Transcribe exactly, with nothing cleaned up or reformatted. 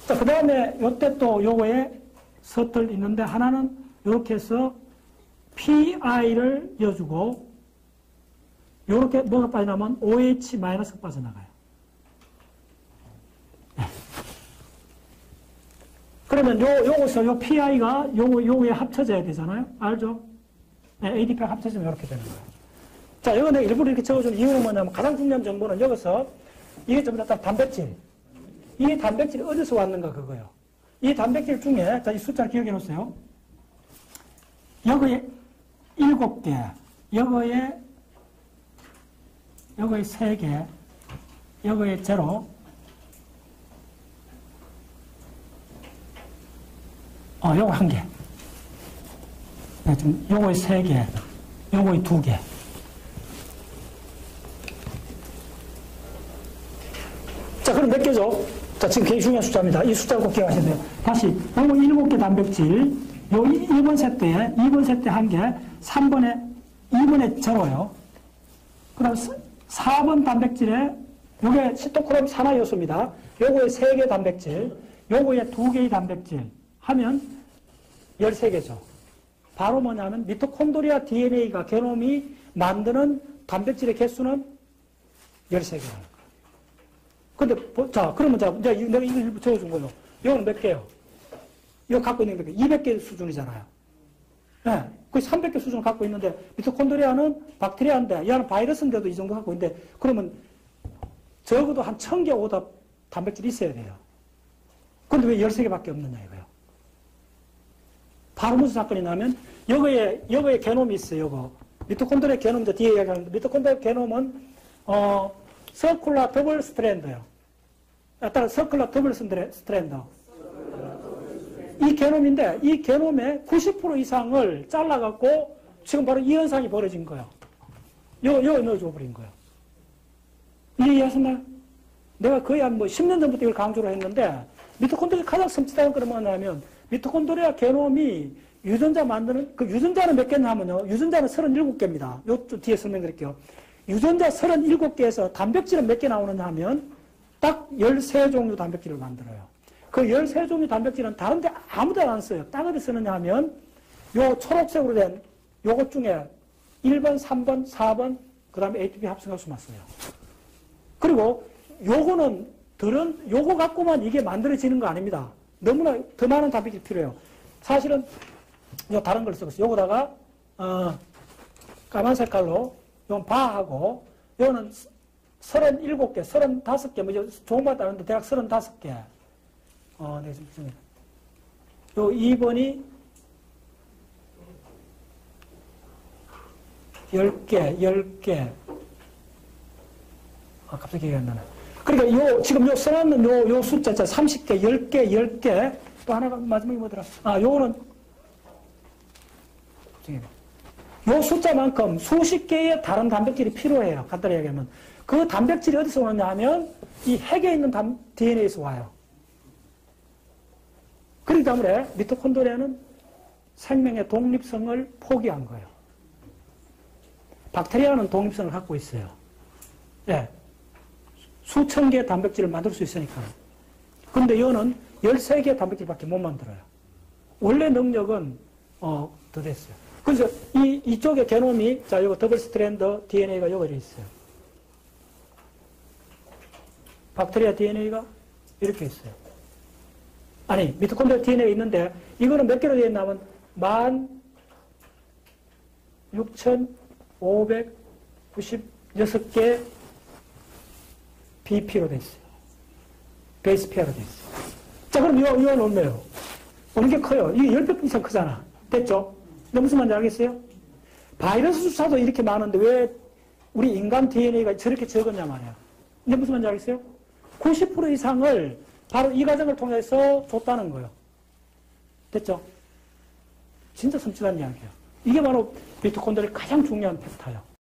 자, 그 다음에 요때 또 요거에 서틀 있는데 하나는 요렇게 해서 피아이를 이어주고 요렇게 뭐가 빠져나면 오에이치-가 빠져나가요. 네. 그러면 요, 요것을 요 피아이가 요거, 요거에 합쳐져야 되잖아요. 알죠? 네, 에이디피가 합쳐지면 이렇게 되는 거예요. 자, 이거 내가 일부러 이렇게 적어준 이유는 뭐냐면 가장 중요한 정보는 여기서 이게 전부 다 단백질. 이 단백질이 어디서 왔는가 그거예요. 이 단백질 중에, 자, 이 숫자를 기억해 놓으세요. 여기에 일곱 개, 여기에, 여기에 세 개, 여기에 제로, 어, 요거 한 개. 네, 좀, 요거에 세 개, 요거에 두 개. 자, 그럼 몇 개죠? 자, 지금 굉장히 중요한 숫자입니다. 이 숫자를 꼭 기억하셔야 돼요. 다시, 요거 일곱 개 단백질, 요 일 번 세트에, 이 번 세트에 한 개, 삼 번에, 이 번에 제로요. 그 다음 사 번 단백질에, 요게 시토크롬 산화 요소입니다. 요거에 세 개 단백질, 요거에 두 개의 단백질 하면 열세 개죠. 바로 뭐냐면 미토콘드리아 디엔에이가 게놈이 만드는 단백질의 개수는 열세 개라는 거예요. 근데, 자, 그러면 자, 내가 이거 일부 적어준 거예요. 이거는 몇 개요? 이거 갖고 있는 게 이백 개 수준이잖아요. 예. 네, 거의 삼백 개 수준을 갖고 있는데, 미토콘드리아는 박테리아인데, 얘는 바이러스인데도 이 정도 갖고 있는데, 그러면 적어도 한 천 개 오다 단백질이 있어야 돼요. 근데 왜 열세 개밖에 없느냐, 이거요. 바로 무슨 사건이 나면, 여기에, 여기에 게놈이 있어요, 요거. 미토콘드리아 게놈인데, 뒤에 이야기하는데, 미토콘드리아 게놈은, 어, 서큘라 더블 스트랜드요. 따라 서큘라 더블 스트랜드. 이 게놈인데, 이 게놈의 구십 퍼센트 이상을 잘라갖고, 지금 바로 이 현상이 벌어진 거예요. 요, 요 넣어줘 버린 거예요. 이해하셨나요? 내가 거의 한 뭐 십 년 전부터 이걸 강조를 했는데, 미토콘드리아 가장 섬찟한 건 뭐냐면, 미토콘드리아 게놈이 유전자 만드는, 그 유전자는 몇 개냐 하면요. 유전자는 서른일곱 개입니다. 요 뒤에 설명드릴게요. 유전자 서른일곱 개에서 단백질은 몇 개 나오느냐 하면, 딱 열세 종류 단백질을 만들어요. 그 열세 종류 단백질은 다른 데 아무 데나 안 써요. 딱 어디 쓰느냐 하면, 요 초록색으로 된 요것 중에 일 번, 삼 번, 사 번, 그 다음에 에이티피 합성酵素만 써요. 그리고 요거는 들은, 요거 갖고만 이게 만들어지는 거 아닙니다. 너무나 더 많은 단백질이 필요해요. 사실은 요 다른 걸 쓰고 있어요. 요거다가, 어, 까만 색깔로, 요건 바하고, 요거는 서른일곱 개, 서른다섯 개, 뭐, 좋은 거 따르는데 대략 서른다섯 개. 어, 네, 지금, 요 이 번이 열 개, 열 개. 아, 갑자기 기억이 안 나네. 그러니까 요, 지금 요 써놨는 요, 요 숫자, 삼십 개, 열 개, 열 개. 또 하나가 마지막에 뭐더라? 아, 요거는, 요 숫자만큼 수십 개의 다른 단백질이 필요해요. 간단히 얘기하면. 그 단백질이 어디서 오느냐 하면, 이 핵에 있는 단, 디엔에이에서 와요. 그렇기 때문에 미토콘드리아는 생명의 독립성을 포기한 거예요. 박테리아는 독립성을 갖고 있어요. 예. 수천 개의 단백질을 만들 수 있으니까. 근데 얘는 열세 개의 단백질밖에 못 만들어요. 원래 능력은, 어, 더 됐어요. 그래서 이, 이쪽에 게놈이, 자, 요거 더블 스트랜드 디엔에이가 여기 있어요. 박테리아 디엔에이가 이렇게 있어요. 아니, 미토콘드리아 디엔에이가 있는데, 이거는 몇 개로 되어 있냐면, 만 육천오백구십육 개 비피로 되어 있어요. 베이스 페어로 되어 있어요. 자, 그럼 이거, 이건 얼마예요? 어느 게 커요? 이게 십 배 이상 크잖아. 됐죠? 근데 무슨 말인지 알겠어요? 바이러스 숫자도 이렇게 많은데 왜 우리 인간 디엔에이가 저렇게 적었냐 말이야. 근데 무슨 말인지 알겠어요? 구십 퍼센트 이상을 바로 이 과정을 통해서 줬다는 거예요. 됐죠? 진짜 섬찟한 이야기예요. 이게 바로 미토콘드리아의 가장 중요한 팩터예요.